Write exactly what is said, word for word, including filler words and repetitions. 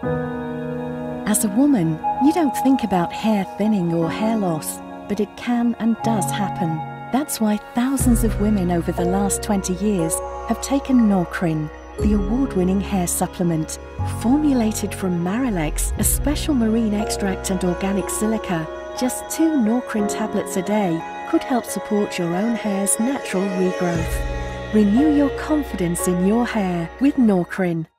As a woman, you don't think about hair thinning or hair loss, but it can and does happen. That's why thousands of women over the last twenty years have taken Nourkrin, the award-winning hair supplement. Formulated from Marilex, a special marine extract and organic silica, just two Nourkrin tablets a day could help support your own hair's natural regrowth. Renew your confidence in your hair with Nourkrin.